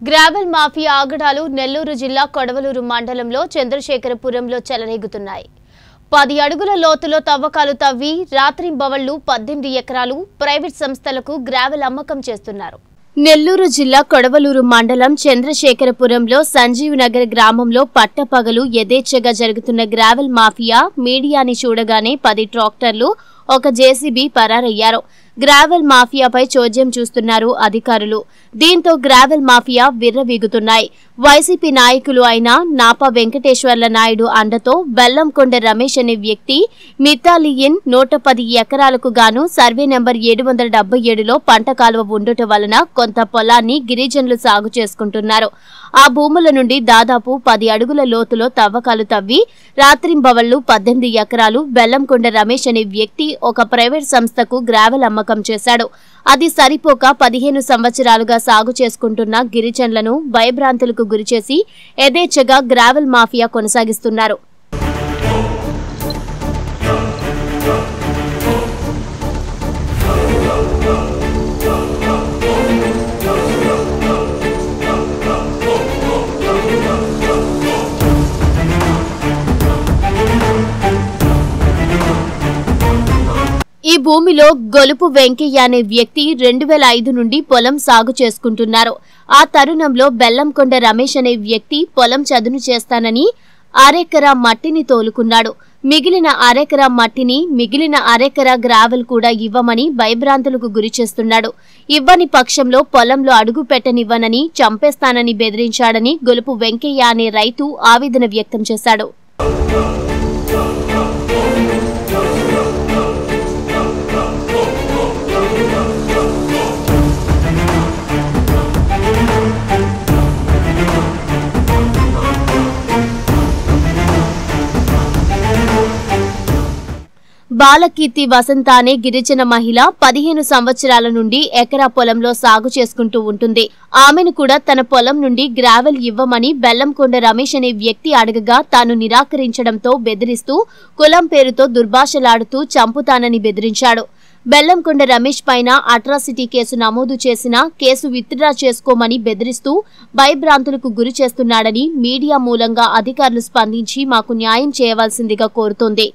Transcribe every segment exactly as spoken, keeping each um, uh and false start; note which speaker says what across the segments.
Speaker 1: Gravel mafia ఆగడాలు నెల్లూరు జిల్లా కొడవలూరు మండలంలో చంద్రశేఖరపురంలో చెలరేగుతున్నాయి. పది అడుగుల లోతులో తవ్వకాలు తవ్వి రాత్రింబవళ్లు పద్దెనిమిది ఎకరాలు ప్రైవేట్ సంస్థలకు గ్రావెల్ అమ్మకం చేస్తున్నారు. నెల్లూరు జిల్లా కొడవలూరు మండలం చంద్రశేఖరపురంలో సంజీవ్ నగర్ గ్రామంలో పట్టపగలు యథేచ్ఛగా జరుగుతున్న గ్రావెల్ మాఫియా మీడియాని చూడగానే పది ట్రాక్టర్లు ఒక జేసీబీ పరారయ్యారు. గ్రావెల్ మాఫియాపై చోద్యం చూస్తున్నారు అధికారులు. దీంతో గ్రావెల్ మాఫియా విర్రవీగుతున్నాయి. వైసీపీ నాయకులు అయిన నాపా వెంకటేశ్వర్ల నాయుడు అండతో బెల్లంకొండ రమేష్ అనే వ్యక్తి మితాలియన్ నూట పది ఎకరాలకు గాను సర్వే నెంబర్ ఏడు వందల డెబ్బై ఏడులో పంట కాలువ ఉండటం వలన కొంత పొలాన్ని గిరిజనులు సాగు చేసుకుంటున్నారు. ఆ భూముల నుండి దాదాపు పది అడుగుల లోతులో తవ్వకాలు తవ్వి రాత్రింబవళ్లు పద్దెనిమిది ఎకరాలు బెల్లంకొండ రమేష్ అనే వ్యక్తి ఒక ప్రైవేట్ సంస్థకు గ్రావెల్ అమ్మకం చేశాడు. అది సరిపోక పదిహేను సంవత్సరాలుగా సాగు చేసుకుంటున్న గిరిజనులను భయభ్రాంతులకు గురిచేసి యథేచ్ఛగా గ్రావెల్ మాఫియా కొనసాగిస్తున్నారు. ఈ భూమిలో గొలుపు వెంకయ్య అనే వ్యక్తి రెండు వేల ఐదు నుండి పొలం సాగు చేసుకుంటున్నారు. ఆ తరుణంలో బెల్లంకొండ రమేష్ అనే వ్యక్తి పొలం చదును చేస్తానని అరెకరా మట్టిని తోలుకున్నాడు. మిగిలిన అరెకరా మట్టిని మిగిలిన అరెకరా గ్రావెల్ కూడా ఇవ్వమని భయభ్రాంతులకు గురి చేస్తున్నాడు. ఇవ్వని పక్షంలో పొలంలో అడుగు పెట్టనివ్వనని చంపేస్తానని బెదిరించాడని గొలుపు వెంకయ్య అనే రైతు ఆవేదన వ్యక్తం చేశాడు. బాలకీర్తి వసంత అనే గిరిజన మహిళ పదిహేను సంవత్సరాల నుండి ఎకరా పొలంలో సాగు చేసుకుంటూ ఉంటుంది. ఆమెను కూడా తన పొలం నుండి గ్రావెల్ ఇవ్వమని బెల్లంకొండ రమేష్ అనే వ్యక్తి అడగగా తాను నిరాకరించడంతో బెదిరిస్తూ కులం పేరుతో దుర్భాషలాడుతూ చంపుతానని బెదిరించాడు. బెల్లంకొండ రమేష్ పైన అట్రాసిటీ కేసు నమోదు చేసిన కేసు విత్డ్రా చేసుకోమని బెదిరిస్తూ భయభ్రాంతులకు గురి చేస్తున్నాడని మీడియా మూలంగా అధికారులు స్పందించి మాకు న్యాయం చేయవలసిందిగా కోరుతోంది.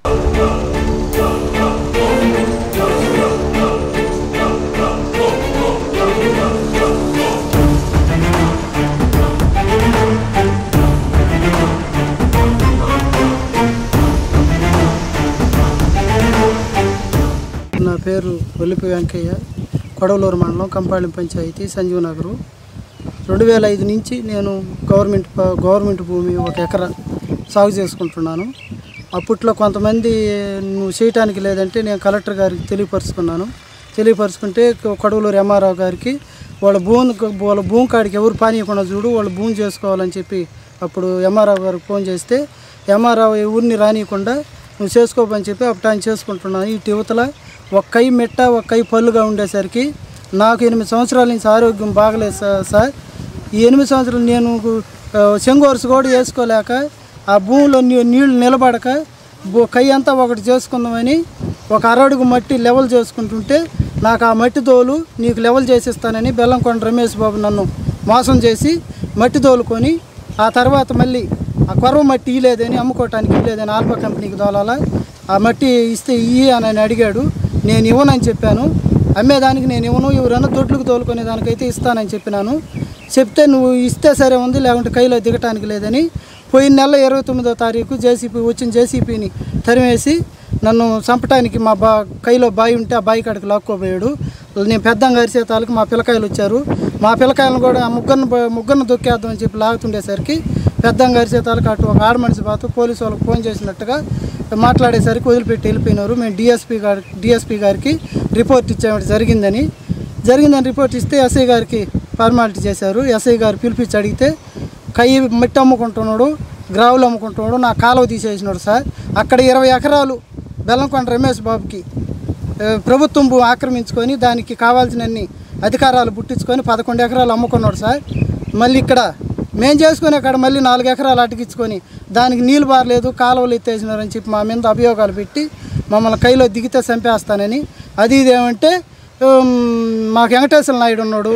Speaker 2: నా పేరు గొలుపు వెంకయ్య, కొడవలూరు మండలం కంపాళెం పంచాయతీ సంజీవ్ నగరు. రెండు వేల ఐదు నుంచి నేను గవర్నమెంట్ గవర్నమెంట్ భూమి ఒక ఎకరా సాగు చేసుకుంటున్నాను. అప్పట్లో కొంతమంది నువ్వు చేయటానికి లేదంటే నేను కలెక్టర్ గారికి తెలియపరుచుకున్నాను. తెలియపరుచుకుంటే కొడవలూరు ఎంఆర్ఓ గారికి వాళ్ళ భూమి వాళ్ళ భూమి కాడికి ఎవరు పానీయకుండా చూడు, వాళ్ళు భూమి చేసుకోవాలని చెప్పి అప్పుడు ఎంఆర్ఓ గారికి ఫోన్ చేస్తే ఎంఆర్ఓ ఊరిని రానియకుండా నువ్వు చేసుకోపని చెప్పి అప్పుడు ఆయన చేసుకుంటున్నాను. ఇటు యువతల ఒక కై మెట్ట ఒక కై పళ్ళుగా ఉండేసరికి నాకు ఎనిమిది సంవత్సరాల నుంచి ఆరోగ్యం బాగలేదు సార్. ఈ ఎనిమిది సంవత్సరాలు నేను చెంగోరుసు కూడా వేసుకోలేక ఆ భూమిలో నీళ్లు నిలబడక కై అంతా ఒకటి చేసుకుందామని ఒక అరడుగు మట్టి లెవెల్ చేసుకుంటుంటే నాకు ఆ మట్టి తోలు నీకు లెవెల్ చేసిస్తానని బెల్లంకొండ రమేష్ బాబు నన్ను మోసం చేసి మట్టి తోలుకొని ఆ తర్వాత మళ్ళీ ఆ కొరవ మట్టి ఇలేదని అమ్ముకోవటానికి ఇలేదని ఆల్ఫా కంపెనీకి తోలాల ఆ మట్టి ఇస్తే ఇయ్యి అని అడిగాడు. నేను ఇవ్వనని చెప్పాను. అమ్మేదానికి నేను ఇవ్వను, ఎవరైనా దొడ్లకు తోలుకునే దానికైతే ఇస్తానని చెప్పినాను. చెప్తే నువ్వు ఇస్తే సరే ఉంది, లేకుంటే కైలో దిగటానికి లేదని పోయిన నెల ఇరవై తొమ్మిదో తారీఖు జేసీపీ వచ్చిన జేసీపీని తరిమేసి నన్ను చంపటానికి మా బా కైలో బావి ఉంటే ఆ బావి కాడికి లాక్కోపోయాడు. నేను పెద్దంగా అరిసేతాలకు మా పిల్లకాయలు వచ్చారు. మా పిల్లకాయలను కూడా ఆ ముగ్గురిని ముగ్గురిని దొక్కేద్దామని చెప్పి లాగుతుండేసరికి పెద్దంగా అరిసేతాలకు అటు ఒక ఆడ మనిషి బాతు పోలీసు వాళ్ళకి ఫోన్ చేసినట్టుగా మాట్లాడేసరికి వదిలిపెట్టి వెళ్ళిపోయినారు. మేము డిఎస్పీ గారి డిఎస్పీ గారికి రిపోర్ట్ ఇచ్చాము జరిగిందని జరిగిందని రిపోర్ట్ ఇస్తే ఎస్ఐ గారికి ఫార్మాలిటీ చేశారు. ఎస్ఐ గారు పిలిపించి అడిగితే కై మట్టి అమ్ముకుంటున్నాడు, గ్రావులు అమ్ముకుంటున్నాడు, నా కాలువ తీసేసినాడు సార్. అక్కడ ఇరవై ఎకరాలు బెల్లంకొండ రమేష్ బాబుకి ప్రభుత్వం భూ ఆక్రమించుకొని దానికి కావాల్సినన్ని అధికారాలు పుట్టించుకొని పదకొండు ఎకరాలు అమ్ముకున్నాడు సార్. మళ్ళీ ఇక్కడ మేము చేసుకునే అక్కడ మళ్ళీ నాలుగు ఎకరాలు అటుకించుకొని దానికి నీళ్ళు బారలేదు, కాలువలు ఎత్తేసినారని చెప్పి మా మీద అభియోగాలు పెట్టి మమ్మల్ని కైలో దిగితే చంపేస్తానని అది ఇదేమంటే మాకు వెంకటేశ్వర నాయుడు ఉన్నాడు,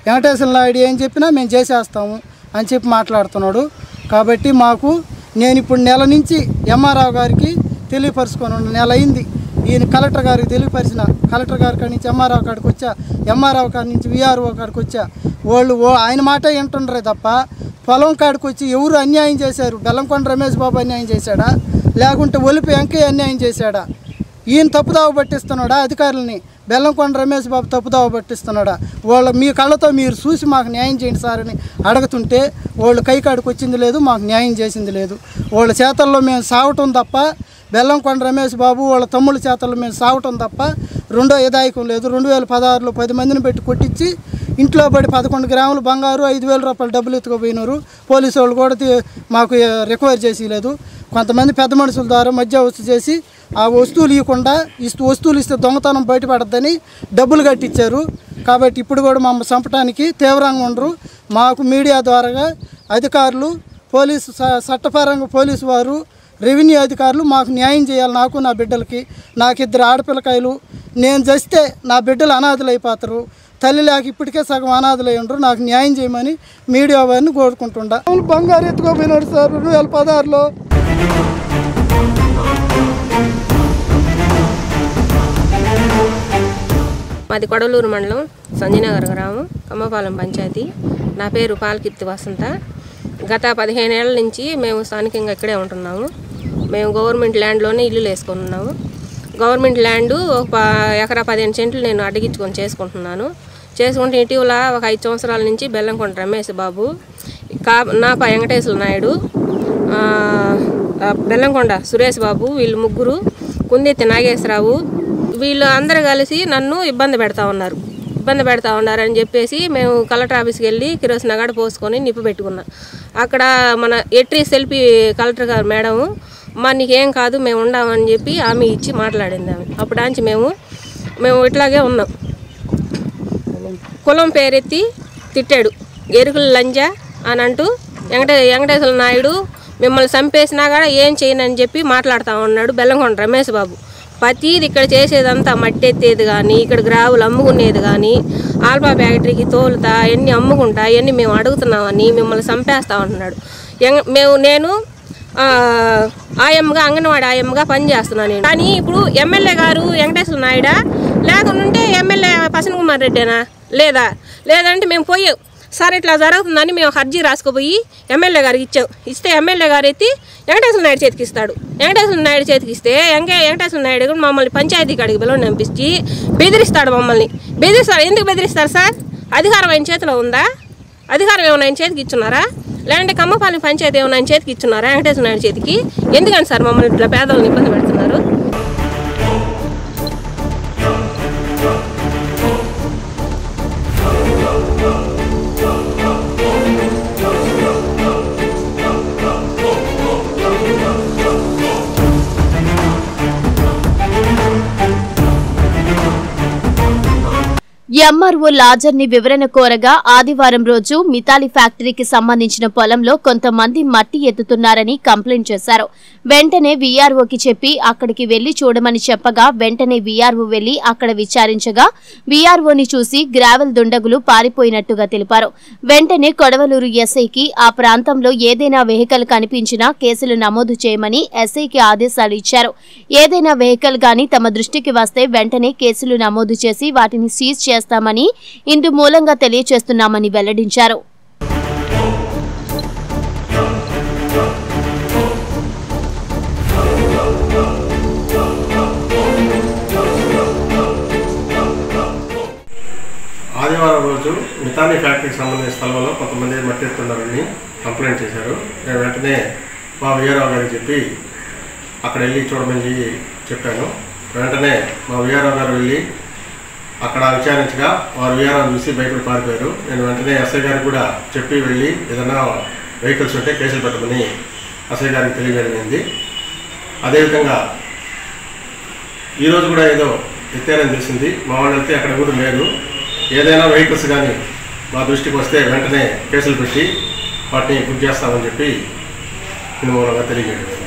Speaker 2: వెంకటేశ్వర నాయుడు ఏం చెప్పినా మేము చేసేస్తాము అని చెప్పి మాట్లాడుతున్నాడు. కాబట్టి మాకు నేను ఇప్పుడు నెల నుంచి ఎంఆర్ఓ గారికి తెలియపరుచుకొని నెల అయింది. ఈయన కలెక్టర్ గారికి తెలియపరిచిన కలెక్టర్ గారి కాడి నుంచి ఎంఆర్ఓ కాడికి వచ్చా, ఎంఆర్ఓ కాడి నుంచి విఆర్ఓ కాడికి వచ్చా. వాళ్ళు ఓ ఆయన మాట వింటుండ్రే తప్ప పొలం కాడికి వచ్చి ఎవరు అన్యాయం చేశారు? బెల్లంకొండ రమేష్ బాబు అన్యాయం చేశాడా, లేకుంటే ఒలిపి వెంకయ్య అన్యాయం చేశాడా? ఈయన తప్పుదావ పట్టిస్తున్నాడా అధికారులని? బెల్లంకొండ రమేష్ బాబు తప్పుదావ పట్టిస్తున్నాడా? వాళ్ళ మీ కళ్ళతో మీరు చూసి మాకు న్యాయం చేయండి సార్ అని అడుగుతుంటే వాళ్ళు కై కాడికి వచ్చింది లేదు, మాకు న్యాయం చేసింది లేదు. వాళ్ళ చేతల్లో మేము సావటం తప్ప, బెల్లంకొండ రమేష్ బాబు వాళ్ళ తమ్ముళ్ళ చేతల్లో మేము సావటం తప్ప రెండో ఎదాయకం లేదు. రెండు వేల పదహారులో పది మందిని పెట్టి కొట్టించి ఇంట్లో పడి పదకొండు గ్రాములు బంగారు ఐదు వేల రూపాయలు డబ్బులు ఎత్తుకుపోయినారు. పోలీసు వాళ్ళు కూడా మాకు రికవర్ చేసి లేదు. కొంతమంది పెద్ద మనుషుల ద్వారా మధ్య వస్తు చేసి ఆ వస్తువులు ఇవ్వకుండా ఇస్తూ వస్తువులు ఇస్తే దొంగతనం బయటపడద్దని డబ్బులు కట్టించారు. కాబట్టి ఇప్పుడు కూడా మమ్మల్ని చంపడానికి తీవ్రంగా ఉండరు. మాకు మీడియా ద్వారా అధికారులు, పోలీసు చట్టపరంగా పోలీసు వారు, రెవెన్యూ అధికారులు మాకు న్యాయం చేయాలి. నాకు నా బిడ్డలకి, నాకు ఇద్దరు ఆడపిల్లకాయలు. నేను చేస్తే నా బిడ్డలు అనాథలు అయిపోతారు. తల్లి లేక ఇప్పటికే సగం అనాథలై ఉండరు. నాకు న్యాయం చేయమని మీడియా వారిని కోరుకుంటుండా. బంగారు ఎత్తుకోపోయినాడు సార్ రెండు వేల పదహారులో.
Speaker 3: మాది కొడవలూరు మండలం సంజయనగర్ గ్రామం, కమ్మపాలెం పంచాయతీ. నా పేరు పాలకిర్తి వసంత. గత పదిహేను ఏళ్ల నుంచి మేము స్థానికంగా ఇక్కడే ఉంటున్నాము. మేము గవర్నమెంట్ ల్యాండ్లోనే ఇల్లు వేసుకొని ఉన్నాము. గవర్నమెంట్ ల్యాండ్ ఒక ఎకరా పదిహేను సెంట్లు నేను అడ్డగించుకొని చేసుకుంటున్నాను. చేసుకుంటే ఇటీవల ఒక ఐదు సంవత్సరాల నుంచి బెల్లంకొండ రమేష్ బాబు, కా నాపా వెంకటేశ్వర నాయుడు, బెల్లంకొండ సురేష్ బాబు, వీళ్ళు ముగ్గురు, కుందెత్తి నాగేశ్వరరావు, వీళ్ళు అందరూ కలిసి నన్ను ఇబ్బంది పెడతా ఉన్నారు ఇబ్బంది పెడతా ఉన్నారని చెప్పేసి మేము కలెక్టర్ ఆఫీస్కి వెళ్ళి కిరోసిన్ గడ పోసుకొని నిప్పు పెట్టుకున్నాం. అక్కడ మన ఎట్రీ సెల్పి కలెక్టర్ గారు మేడం, మా నీకేం కాదు మేము ఉండామని చెప్పి హామీ ఇచ్చి మాట్లాడింది ఆమె. అప్పుడాంచి మేము మేము ఇట్లాగే ఉన్నాం. కులం పేరెత్తి తిట్టాడు, ఎరుకుల లంజా అని అంటూ వెంకటే వెంకటేశ్వర నాయుడు మిమ్మల్ని చంపేసినా కూడా ఏం చేయనని చెప్పి మాట్లాడుతూ ఉన్నాడు బెల్లంకొండ రమేష్ బాబు. ప్రతిది ఇక్కడ చేసేదంతా మట్టి ఎత్తేది కానీ, ఇక్కడ గ్రావులు అమ్ముకునేది కానీ, ఆల్పా ఫ్యాక్టరీకి తోలుతా ఎన్ని అమ్ముకుంటా ఇవన్నీ మేము అడుగుతున్నామని మిమ్మల్ని చంపేస్తా ఉంటున్నాడు. మేము నేను ఆయమ్మగా అంగన్వాడీ ఆయమ్మగా పనిచేస్తున్నాను నేను. కానీ ఇప్పుడు ఎమ్మెల్యే గారు వెంకటేశ్వర నాయుడా, లేకుంటే ఎమ్మెల్యే పసన్ కుమార్ రెడ్డేనా? లేదా లేదంటే మేము పోయాం సార్ ఇట్లా జరుగుతుందని మేము ఒక అర్జీ రాసుకుపోయి ఎమ్మెల్యే గారికి ఇచ్చాం. ఇస్తే ఎమ్మెల్యే గారు ఎత్తి వెంకటేశ్వర నాయుడు చేతికి ఇస్తాడు. వెంకటేశ్వర నాయుడు చేతికి ఇస్తే వెంక వెంకటేశ్వర నాయుడు కూడా మమ్మల్ని పంచాయతీ కాడికి పిలవని పంపించి బెదిరిస్తాడు మమ్మల్ని. బెదిరిస్తాడు. ఎందుకు బెదిరిస్తారు సార్? అధికారం ఆయన చేతిలో ఉందా? అధికారం ఏమైనా ఆయన చేతికి ఇచ్చున్నారా? లేదంటే కమ్మపాలెం పంచాయతీ ఏమైనా ఆయన చేతికి ఇచ్చున్నారా వెంకటేశ్వర నాయుడు చేతికి? ఎందుకని సార్ మమ్మల్ని ఇట్లా పేదలను ఇబ్బంది పెడుతున్నారు?
Speaker 1: ఎంఆర్ఓ లాజర్ని వివరణ కోరగా ఆదివారం రోజు మితాలి ఫ్యాక్టరీకి సంబంధించిన పొలంలో కొంతమంది మట్టి ఎత్తుతున్నారని కంప్లైంట్ చేశారు. వెంటనే వీఆర్ఓకి చెప్పి అక్కడికి వెళ్లి చూడమని చెప్పగా వెంటనే వీఆర్ఓ వెళ్లి అక్కడ విచారించగా వీఆర్ఓని చూసి గ్రావెల్ దుండగులు పారిపోయినట్టుగా తెలిపారు. వెంటనే కొడవలూరు ఎస్ఐకి ఆ ప్రాంతంలో ఏదైనా వెహికల్ కనిపించినా కేసులు నమోదు చేయమని ఎస్ఐకి ఆదేశాలు ఇచ్చారు. ఏదైనా వెహికల్ గాని తమ దృష్టికి వస్తే వెంటనే కేసులు నమోదు చేసి వాటిని సీజ్ చేస్తామని ఇందు మూలంగా తెలియజేస్తున్నామని వెల్లడించారు.
Speaker 4: ఆదివారం రోజు మితాని ఫ్యాక్టరీకి సంబంధించిన స్థలంలో కొంతమంది మట్టి ఎత్తున్నారని కంప్లైంట్ చేశారు. నేను వెంటనే మా వీఆర్ఓ గారికి చెప్పి అక్కడ వెళ్ళి చూడమని చెప్పాను. వెంటనే మా వీఆర్ఓ గారు వెళ్ళి అక్కడ విచారించగా వారు వీఆర్ఓ చూసి బయటకు పారిపోయారు. నేను వెంటనే ఎస్ఐ గారికి కూడా చెప్పి వెళ్ళి ఏదైనా వెహికల్స్ ఉంటే కేసులు పెట్టమని ఎస్ఐ గారికి తెలియజేయమైంది. అదేవిధంగా ఈరోజు కూడా ఏదో ఎత్తారని తెలిసింది. మా వాళ్ళు వెళ్తే అక్కడ కూడా లేదు. ఏదైనా వెహికల్స్ కానీ మా దృష్టికి వస్తే వెంటనే కేసులు పెట్టి వాటిని బుక్ చేస్తామని చెప్పి నేను మూలంగా తెలియజేయడం.